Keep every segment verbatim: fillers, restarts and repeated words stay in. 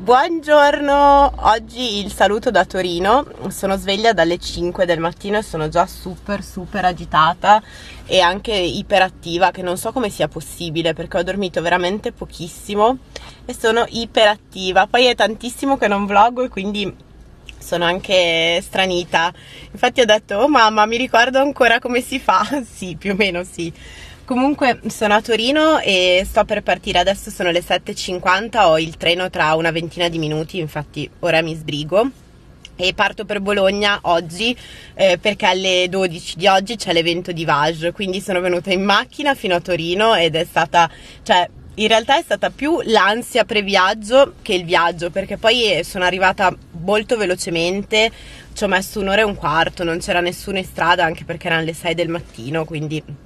Buongiorno, oggi il saluto da Torino. Sono sveglia dalle cinque del mattino e sono già super super agitata e anche iperattiva, che non so come sia possibile perché ho dormito veramente pochissimo e sono iperattiva. Poi è tantissimo che non vloggo e quindi sono anche stranita. Infatti ho detto: oh mamma, mi ricordo ancora come si fa? Sì, più o meno sì. Comunque sono a Torino e sto per partire, adesso sono le sette e cinquanta, ho il treno tra una ventina di minuti, infatti ora mi sbrigo e parto per Bologna oggi eh, perché alle dodici di oggi c'è l'evento di Vage, quindi sono venuta in macchina fino a Torino ed è stata, cioè in realtà è stata più l'ansia pre-viaggio che il viaggio, perché poi sono arrivata molto velocemente, ci ho messo un'ora e un quarto, non c'era nessuno in strada anche perché erano le sei del mattino, quindi...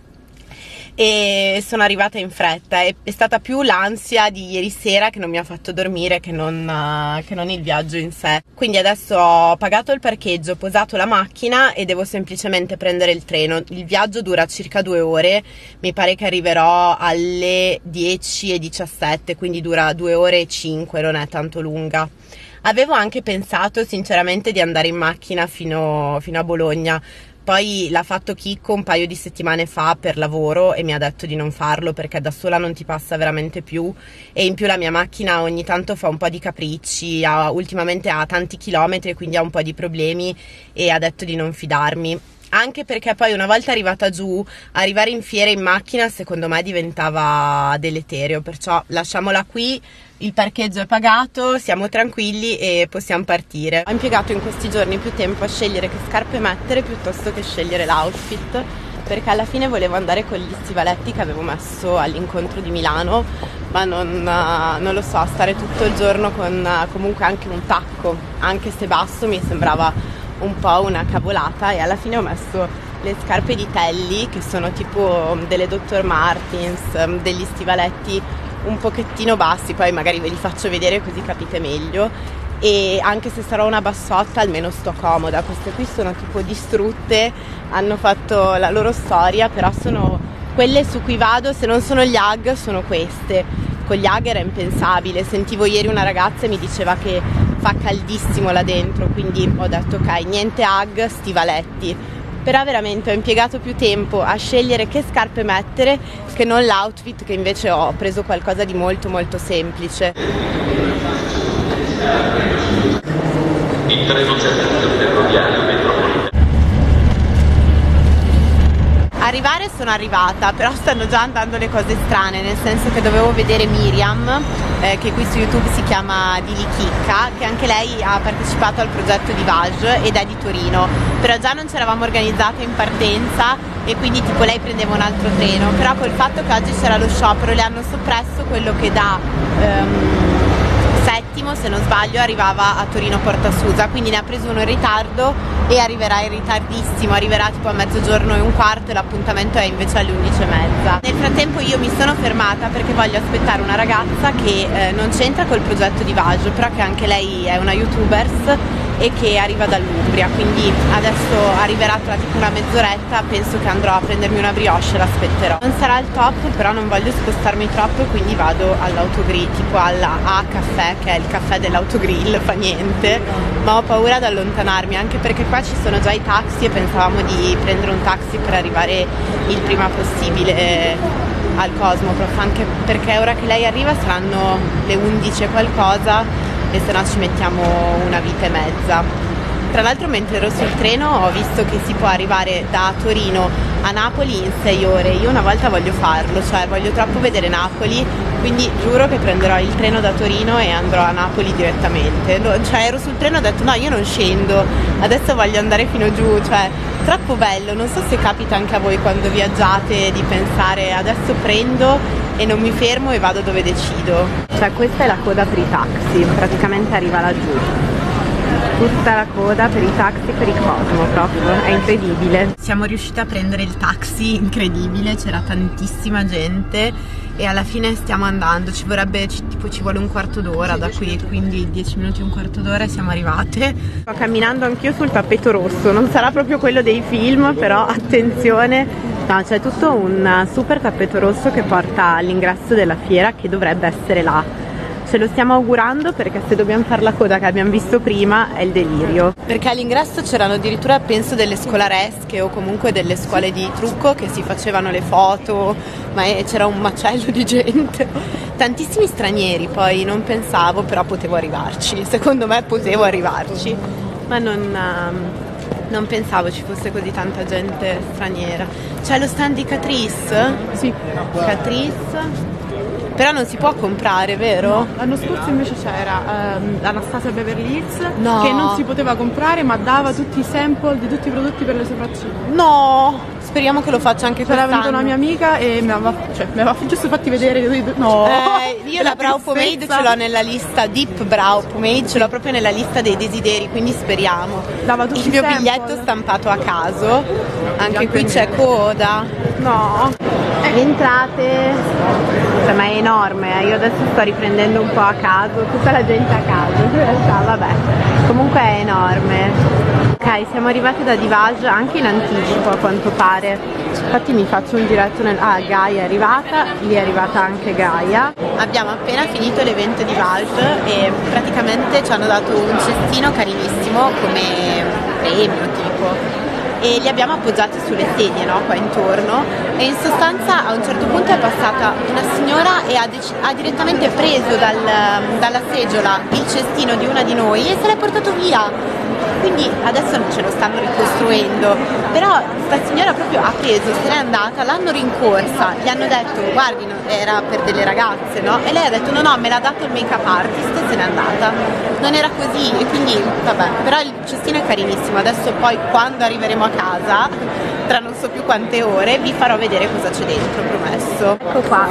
e sono arrivata in fretta. È, è stata più l'ansia di ieri sera che non mi ha fatto dormire che non, uh, che non il viaggio in sé. Quindi adesso ho pagato il parcheggio, ho posato la macchina e devo semplicemente prendere il treno. Il viaggio dura circa due ore, mi pare che arriverò alle dieci e diciassette, quindi dura due ore e cinque, non è tanto lunga. Avevo anche pensato sinceramente di andare in macchina fino, fino a Bologna. Poi l'ha fatto Chicco un paio di settimane fa per lavoro e mi ha detto di non farlo perché da sola non ti passa veramente più, e in più la mia macchina ogni tanto fa un po' di capricci, ha, ultimamente ha tanti chilometri, quindi ha un po' di problemi e ha detto di non fidarmi. Anche perché poi una volta arrivata giù, arrivare in fiera in macchina secondo me diventava deleterio, perciò lasciamola qui, il parcheggio è pagato, siamo tranquilli e possiamo partire. Ho impiegato in questi giorni più tempo a scegliere che scarpe mettere piuttosto che scegliere l'outfit, perché alla fine volevo andare con gli stivaletti che avevo messo all'incontro di Milano, ma non, non lo so, stare tutto il giorno con comunque anche un tacco, anche se basso, mi sembrava un po' una cavolata, e alla fine ho messo le scarpe di Telly, che sono tipo delle doctor Martens, degli stivaletti un pochettino bassi, poi magari ve li faccio vedere così capite meglio, e anche se sarò una bassotta almeno sto comoda. Queste qui sono tipo distrutte, hanno fatto la loro storia, però sono quelle su cui vado, se non sono gli Ugg sono queste. Con gli Ugg era impensabile, sentivo ieri una ragazza e mi diceva che fa caldissimo là dentro, quindi ho detto ok, niente Ugg, stivaletti. Però veramente ho impiegato più tempo a scegliere che scarpe mettere che non l'outfit, che invece ho preso qualcosa di molto molto semplice. Il treno servizio ferroviario metropolitano. Arrivare sono arrivata, però stanno già andando le cose strane, nel senso che dovevo vedere Miriam, eh, che qui su YouTube si chiama Dili Chicca, che anche lei ha partecipato al progetto di Vage ed è di Torino, però già non ci eravamo organizzate in partenza e quindi tipo lei prendeva un altro treno, però col fatto che oggi c'era lo sciopero le hanno soppresso quello che da um, Settimo, se non sbaglio, arrivava a Torino Porta Susa, quindi ne ha preso uno in ritardo e arriverà in ritardissimo, arriverà tipo a mezzogiorno e un quarto e l'appuntamento è invece alle undici e mezza. Nel frattempo io mi sono fermata perché voglio aspettare una ragazza che eh, non c'entra col progetto di Vage, però che anche lei è una youtubers e che arriva dall'Umbria, quindi adesso arriverà tra tipo una mezz'oretta, penso che andrò a prendermi una brioche e l'aspetterò. Non sarà il top, però non voglio spostarmi troppo, quindi vado all'autogrill, tipo alla A Caffè, che è il caffè dell'autogrill, fa niente, ma ho paura ad allontanarmi, anche perché qua ci sono già i taxi e pensavamo di prendere un taxi per arrivare il prima possibile al Cosmoprof, anche perché ora che lei arriva saranno le undici e qualcosa e se no ci mettiamo una vita e mezza. Tra l'altro mentre ero sul treno ho visto che si può arrivare da Torino a Napoli in sei ore. Io una volta voglio farlo, cioè voglio troppo vedere Napoli, quindi giuro che prenderò il treno da Torino e andrò a Napoli direttamente. Cioè ero sul treno e ho detto no, io non scendo, adesso voglio andare fino giù, cioè troppo bello. Non so se capita anche a voi quando viaggiate di pensare adesso prendo e non mi fermo e vado dove decido. Cioè questa è la coda per i taxi, praticamente arriva laggiù, tutta la coda per i taxi per il Cosmo, proprio è incredibile. Siamo riusciti a prendere il taxi, incredibile, c'era tantissima gente e alla fine stiamo andando, ci vorrebbe tipo ci vuole un quarto d'ora da qui, quindi dieci minuti, un quarto d'ora e siamo arrivate. Sto camminando anch'io sul tappeto rosso, non sarà proprio quello dei film, però attenzione, no, c'è tutto un super tappeto rosso che porta all'ingresso della fiera, che dovrebbe essere là Ce lo stiamo augurando, perché se dobbiamo fare la coda che abbiamo visto prima è il delirio. Perché all'ingresso c'erano addirittura, penso, delle scolaresche o comunque delle scuole di trucco che si facevano le foto, ma c'era un macello di gente. Tantissimi stranieri, poi non pensavo, però potevo arrivarci. Secondo me potevo arrivarci, ma non, um, non pensavo ci fosse così tanta gente straniera. C'è lo stand di Catrice? Sì. Catrice. Però non si può comprare, vero? No, l'anno scorso invece c'era ehm, Anastasia Beverly Hills, no, che non si poteva comprare, ma dava tutti i sample di tutti i prodotti per le sopracciglia. No, speriamo che lo faccia anche quest'anno. C'era venuta una mia amica e mi aveva, cioè, mi aveva giusto fatti vedere. No, eh, io la brow pomade ce l'ho nella lista, Deep Brow Pomade ce l'ho proprio nella lista dei desideri, quindi speriamo. Dava tutti il mio sample. biglietto stampato a caso, anche qui c'è coda. No. Entrate, cioè, ma è enorme, eh. Io adesso sto riprendendo un po' a caso, tutta la gente a caso, in realtà vabbè, comunque è enorme. Ok, siamo arrivati da Divage anche in anticipo a quanto pare, infatti mi faccio un giretto nel... Ah, Gaia è arrivata, lì è arrivata anche Gaia. Abbiamo appena finito l'evento Divage e praticamente ci hanno dato un cestino carinissimo come premio tipo, e li abbiamo appoggiati sulle sedie, no, qua intorno, e in sostanza a un certo punto è passata una signora e ha, ha direttamente preso dal, dalla seggiola il cestino di una di noi e se l'è portato via. Quindi adesso ce lo stanno ricostruendo, però sta signora proprio ha preso, se n'è andata, l'hanno rincorsa, gli hanno detto guardi, era per delle ragazze, no? E lei ha detto no no, me l'ha dato il make up artist e se n'è andata. Non era così, e quindi vabbè, però il cestino è carinissimo. Adesso poi quando arriveremo a casa, tra non so più quante ore, vi farò vedere cosa c'è dentro, promesso. Ecco qua,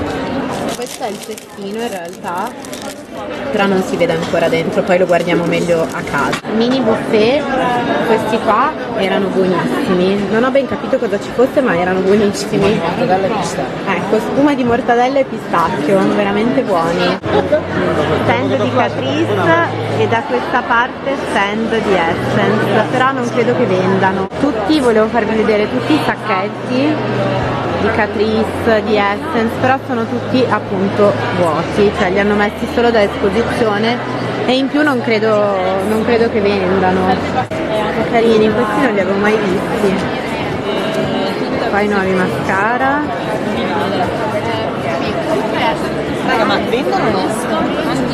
questo è il cestino in realtà, però non si vede ancora dentro, poi lo guardiamo meglio a casa. Mini buffet, questi qua erano buonissimi, non ho ben capito cosa ci fosse, ma erano buonissimi. Ecco, spuma di mortadella e pistacchio, veramente buoni. Stand di Catrice e da questa parte stand di Essence, però non credo che vendano. Tutti, volevo farvi vedere tutti i sacchetti di Catrice, di Essence, però sono tutti appunto vuoti, cioè li hanno messi solo da esposizione e in più non credo, non credo che vendano. Carini, questi non li avevo mai visti. Poi nuovi mascara. Raga, ma vendono o no?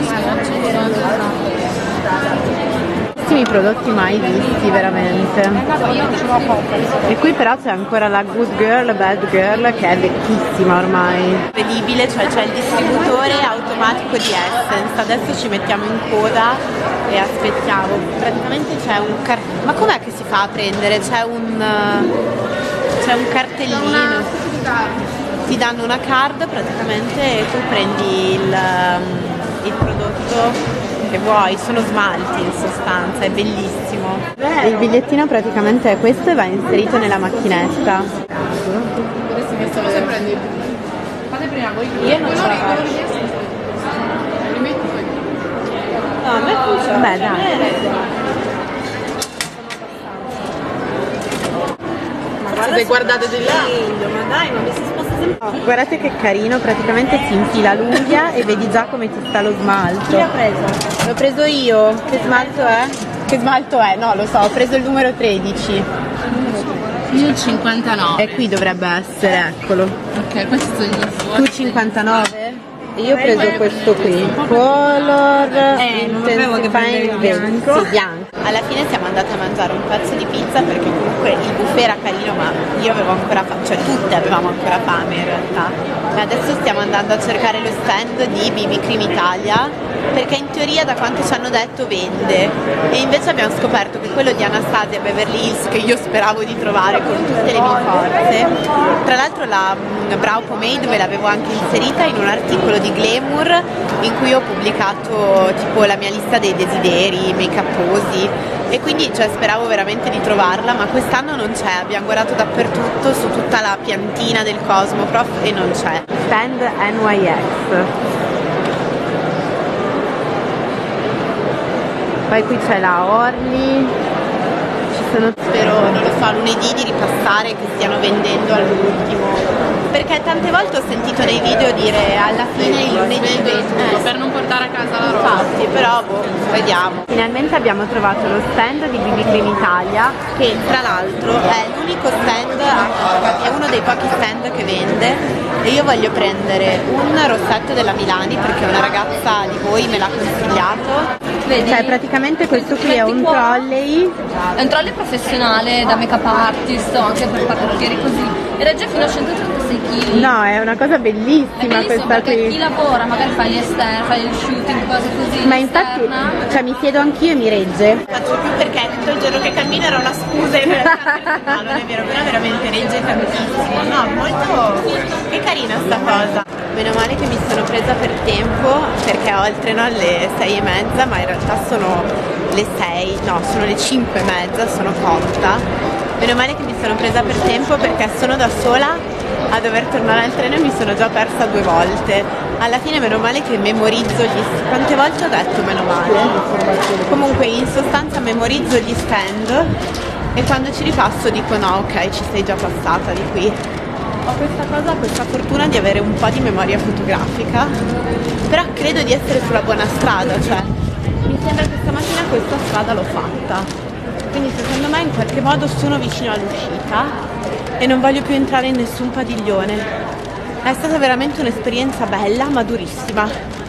I prodotti mai visti veramente. E qui però c'è ancora la Good Girl, Bad Girl, che è vecchissima ormai. Incredibile, cioè c'è il distributore automatico di Essence. Adesso ci mettiamo in coda e aspettiamo. Praticamente c'è un car... Ma com'è che si fa a prendere? C'è un c'è un cartellino. Ti danno una card praticamente e tu prendi il, il prodotto che vuoi, sono smalti in sostanza, è bellissimo. Il bigliettino praticamente è questo e va inserito nella macchinetta. Adesso questa cosa prendi. Fate prima voi. Io non ce la faccio. No, a me funziona. Beh, dai. Se guardate di là, ma dai, ma mi si sposta sempre. Oh, guardate che carino, praticamente si infila l'unghia e vedi già come ti sta lo smalto. Chi l'ha preso? L'ho preso io. Che smalto è? Che smalto è? No, lo so, ho preso il numero tredici. Io il cinquantanove. E qui dovrebbe essere, eccolo. Ok, questo è il Tu cinquantanove? E io ho preso questo qui, Color eh, Intensifying Bianco. Sì, bianco. Alla fine siamo andate a mangiare un pezzo di pizza perché comunque il buffet era carino, ma io avevo ancora fame, cioè tutte avevamo ancora fame in realtà. E adesso stiamo andando a cercare lo stand di B B Cream Italia, perché in teoria da quanto ci hanno detto vende, e invece abbiamo scoperto che quello di Anastasia Beverly Hills, che io speravo di trovare con tutte le mie forze, tra l'altro la um, Brow Pomade ve l'avevo anche inserita in un articolo di Glamour in cui ho pubblicato tipo la mia lista dei desideri, make up posi, e quindi cioè, speravo veramente di trovarla, ma quest'anno non c'è. Abbiamo guardato dappertutto, su tutta la piantina del Cosmoprof, e non c'è. Stand N Y X. Poi qui c'è la Orly, ci sono... Spero, non lo so, lunedì di ripassare, che stiano vendendo all'ultimo. Perché tante volte ho sentito nei video dire alla fine il lunedì eh, per non portare a casa la roba. Infatti, però boh, vediamo. Finalmente abbiamo trovato lo stand di B B Cream Italia, che tra l'altro è l'unico stand, è uno dei pochi stand che vende, e io voglio prendere un rossetto della Milani perché una ragazza di voi me l'ha consigliato. Vedi? Cioè praticamente questo qui è un trolley. È un trolley professionale da make up artist o anche per parrucchieri così. E regge fino a centotrentasei chili. No, è una cosa bellissima, è questa qui. Chi lavora, magari fa gli esterni, fa gli shooting, cose così. Ma infatti, cioè mi siedo anch'io e mi regge. Faccio più perché tutto il giorno che cammino era una scusa in realtà. No, non è vero, però veramente regge tantissimo. No, molto... Che carina sta cosa. Meno male che mi sono presa per tempo, perché ho il treno alle sei e mezza, ma in realtà sono le sei, no, sono le cinque e mezza, sono cotta. Meno male che mi sono presa per tempo perché sono da sola a dover tornare al treno e mi sono già persa due volte. Alla fine meno male che memorizzo gli... Quante volte ho detto meno male? Comunque in sostanza memorizzo gli stand e quando ci ripasso dico no, ok, ci sei già passata di qui. Ho questa cosa, questa fortuna di avere un po' di memoria fotografica, però credo di essere sulla buona strada, cioè mi sembra che stamattina questa strada l'ho fatta, quindi secondo me in qualche modo sono vicino all'uscita e non voglio più entrare in nessun padiglione. È stata veramente un'esperienza bella ma durissima.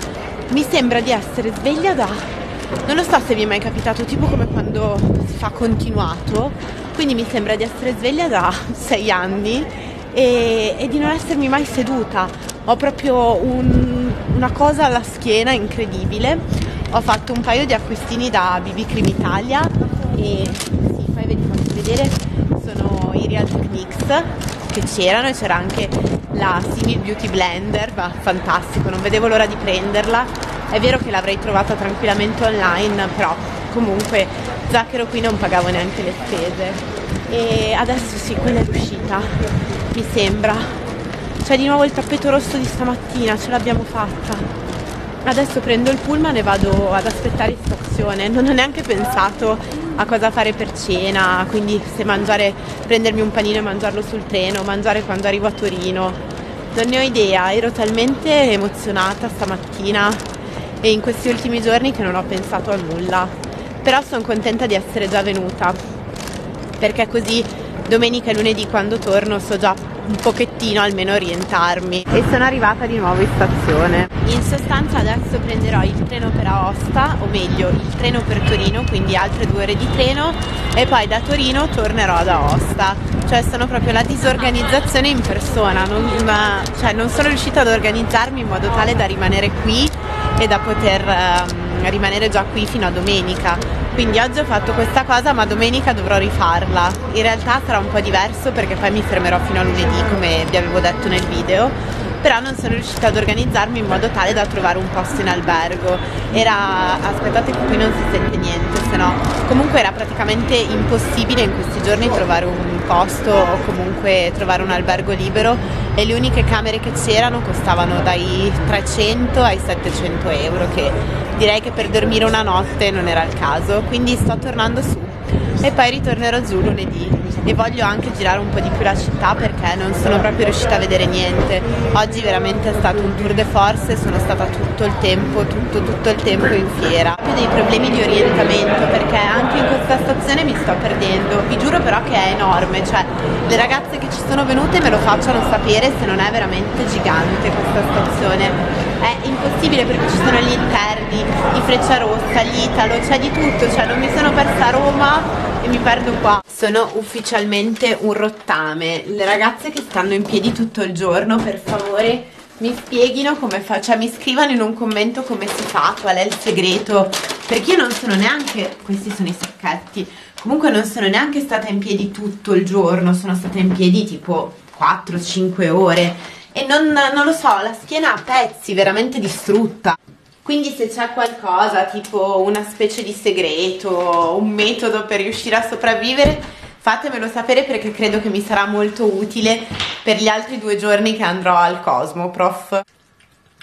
Mi sembra di essere sveglia da... non lo so se vi è mai capitato, tipo come quando si fa continuato, quindi mi sembra di essere sveglia da sei anni e, e di non essermi mai seduta. Ho proprio un, una cosa alla schiena incredibile. Ho fatto un paio di acquistini da B B Cream Italia e sì, poi ve li faccio vedere, sono i Real Techniques che c'erano e c'era anche la Simil Beauty Blender, ma fantastico, non vedevo l'ora di prenderla. È vero che l'avrei trovata tranquillamente online, però comunque Zacchero qui non pagavo neanche le spese. E adesso sì, quella è l'uscita, mi sembra. C'è di nuovo il tappeto rosso di stamattina, ce l'abbiamo fatta. Adesso prendo il pullman e vado ad aspettare in stazione. Non ho neanche pensato a cosa fare per cena, quindi se mangiare, prendermi un panino e mangiarlo sul treno, mangiare quando arrivo a Torino. Non ne ho idea, ero talmente emozionata stamattina e in questi ultimi giorni che non ho pensato a nulla. Però sono contenta di essere già venuta, perché così domenica e lunedì quando torno so già un pochettino almeno orientarmi. E sono arrivata di nuovo in stazione. In sostanza adesso prenderò il treno per Aosta, o meglio il treno per Torino, quindi altre due ore di treno, e poi da Torino tornerò ad Aosta. Cioè sono proprio la disorganizzazione in persona, non, una, cioè non sono riuscita ad organizzarmi in modo tale da rimanere qui e da poter um, rimanere già qui fino a domenica. Quindi oggi ho fatto questa cosa, ma domenica dovrò rifarla. In realtà sarà un po' diverso perché poi mi fermerò fino a lunedì, come vi avevo detto nel video, però non sono riuscita ad organizzarmi in modo tale da trovare un posto in albergo. Era... aspettate che qui non si sente niente, se no... Comunque era praticamente impossibile in questi giorni trovare un posto o comunque trovare un albergo libero, e le uniche camere che c'erano costavano dai trecento ai settecento euro, che direi che per dormire una notte non era il caso. Quindi sto tornando su e poi ritornerò giù lunedì. E voglio anche girare un po' di più la città perché non sono proprio riuscita a vedere niente. Oggi veramente è stato un tour de force, sono stata tutto il tempo, tutto, tutto il tempo in fiera. Ho dei problemi di orientamento perché anche in questa stazione mi sto perdendo. Vi giuro però che è enorme, cioè le ragazze che ci sono venute me lo facciano sapere se non è veramente gigante questa stazione. È impossibile perché ci sono gli interni, i Frecciarossa, gli Italo, c'è di tutto, cioè non mi sono persa a Roma e mi perdo qua. Sono ufficialmente un rottame. Le ragazze che stanno in piedi tutto il giorno, per favore mi spieghino come fa, cioè mi scrivano in un commento come si fa, qual è il segreto, perché io non sono neanche, questi sono i sacchetti, comunque non sono neanche stata in piedi tutto il giorno, sono stata in piedi tipo quattro cinque ore e non, non lo so, la schiena a pezzi, veramente distrutta. Quindi se c'è qualcosa, tipo una specie di segreto, un metodo per riuscire a sopravvivere, fatemelo sapere perché credo che mi sarà molto utile per gli altri due giorni che andrò al Cosmoprof.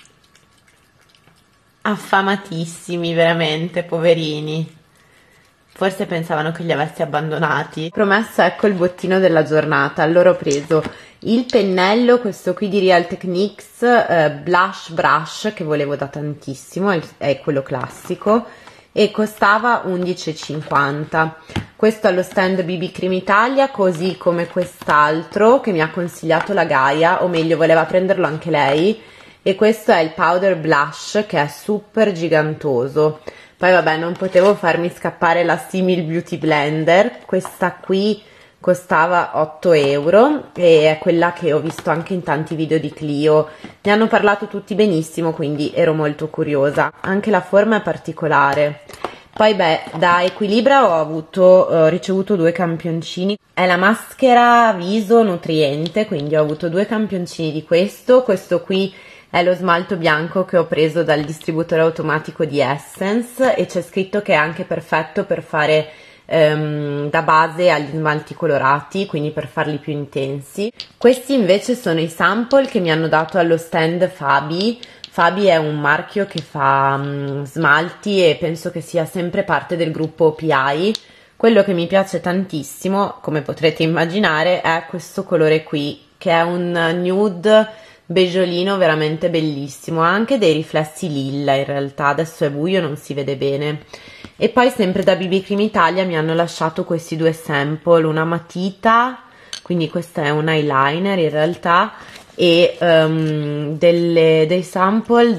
Affamatissimi, veramente, poverini. forse pensavano che li avessi abbandonati. Promesso, ecco il bottino della giornata. Allora ho preso il pennello, questo qui di Real Techniques, eh, Blush Brush, che volevo da tantissimo, è, è quello classico, e costava undici e cinquanta. Questo allo stand B B Cream Italia, così come quest'altro che mi ha consigliato la Gaia, o meglio voleva prenderlo anche lei, e questo è il Powder Blush, che è super gigantoso. Poi vabbè, non potevo farmi scappare la Simil Beauty Blender, questa qui costava otto euro e è quella che ho visto anche in tanti video di Clio. Ne hanno parlato tutti benissimo, quindi ero molto curiosa. Anche la forma è particolare. Poi beh, da Equilibra ho avuto ho ricevuto due campioncini. È la maschera viso nutriente, quindi ho avuto due campioncini di questo. Questo qui è lo smalto bianco che ho preso dal distributore automatico di Essence e c'è scritto che è anche perfetto per fare ehm, da base agli smalti colorati, quindi per farli più intensi. Questi invece sono i sample che mi hanno dato allo stand Fabi. Fabi è un marchio che fa um, smalti e penso che sia sempre parte del gruppo O P I. Quello che mi piace tantissimo, come potrete immaginare, è questo colore qui, che è un nude beggiolino veramente bellissimo. Ha anche dei riflessi lilla in realtà, adesso è buio, non si vede bene. E poi sempre da B B Cream Italia mi hanno lasciato questi due sample, una matita, quindi questo è un eyeliner in realtà, e um, delle, dei sample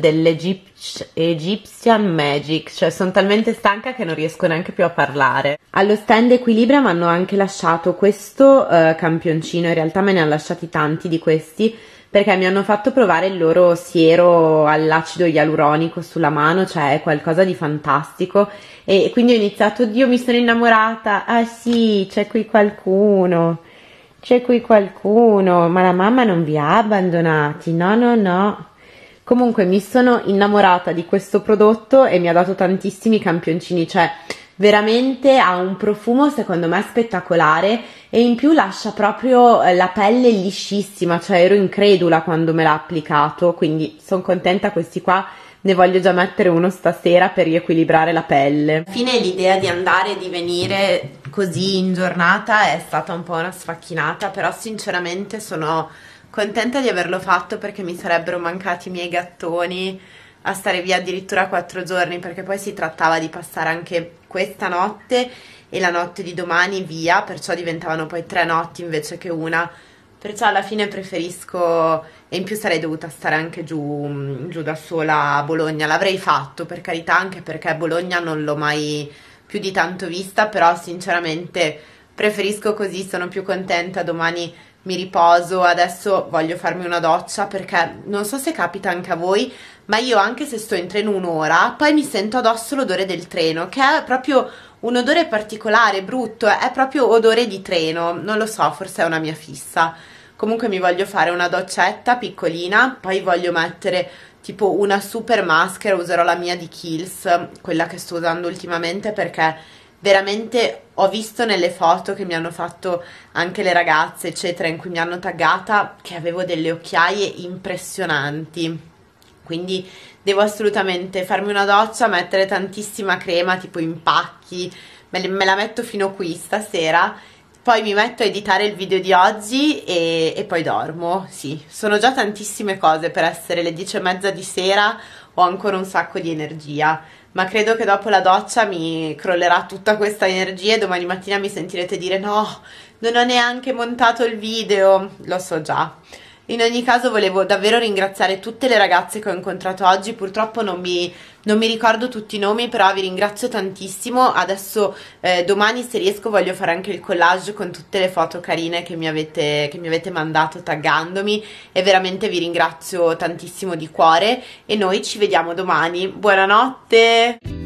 dell'Egyptian Magic, cioè sono talmente stanca che non riesco neanche più a parlare. Allo stand Equilibra mi hanno anche lasciato questo uh, campioncino, in realtà me ne hanno lasciati tanti di questi, perché mi hanno fatto provare il loro siero all'acido ialuronico sulla mano, cioè è qualcosa di fantastico, e quindi ho iniziato, Dio mi sono innamorata, ah sì, c'è qui qualcuno, c'è qui qualcuno, ma la mamma non vi ha abbandonati, no no no. Comunque mi sono innamorata di questo prodotto e mi ha dato tantissimi campioncini, cioè veramente ha un profumo secondo me spettacolare e in più lascia proprio la pelle liscissima, cioè ero incredula quando me l'ha applicato, quindi sono contenta. Questi qua ne voglio già mettere uno stasera per riequilibrare la pelle. Alla fine l'idea di andare e di venire così in giornata è stata un po' una sfacchinata, però sinceramente sono contenta di averlo fatto perché mi sarebbero mancati i miei gattoni a stare via addirittura quattro giorni, perché poi si trattava di passare anche questa notte e la notte di domani via, perciò diventavano poi tre notti invece che una, perciò alla fine preferisco, e in più sarei dovuta stare anche giù, giù da sola a Bologna. L'avrei fatto per carità, anche perché Bologna non l'ho mai più di tanto vista, però sinceramente preferisco così, sono più contenta. Domani mi riposo, adesso voglio farmi una doccia perché non so se capita anche a voi, ma io anche se sto in treno un'ora poi mi sento addosso l'odore del treno, che è proprio un odore particolare, brutto, è proprio odore di treno, non lo so, forse è una mia fissa. Comunque mi voglio fare una doccetta piccolina, poi voglio mettere tipo una super maschera, userò la mia di Kiehl's, quella che sto usando ultimamente, perché veramente ho visto nelle foto che mi hanno fatto anche le ragazze eccetera, in cui mi hanno taggata, che avevo delle occhiaie impressionanti, quindi devo assolutamente farmi una doccia, mettere tantissima crema tipo in pacchi, me, me la metto fino qui stasera, poi mi metto a editare il video di oggi e, e poi dormo. Sì, sono già tantissime cose per essere le dieci e mezza di sera, ho ancora un sacco di energia, ma credo che dopo la doccia mi crollerà tutta questa energia e domani mattina mi sentirete dire no, non ho neanche montato il video, lo so già. In ogni caso volevo davvero ringraziare tutte le ragazze che ho incontrato oggi, purtroppo non mi, non mi ricordo tutti i nomi, però vi ringrazio tantissimo. Adesso eh, domani se riesco voglio fare anche il collage con tutte le foto carine che mi avete, che mi avete mandato taggandomi, e veramente vi ringrazio tantissimo di cuore e noi ci vediamo domani. Buonanotte!